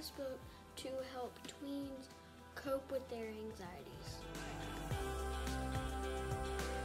this book to help tweens cope with their anxieties.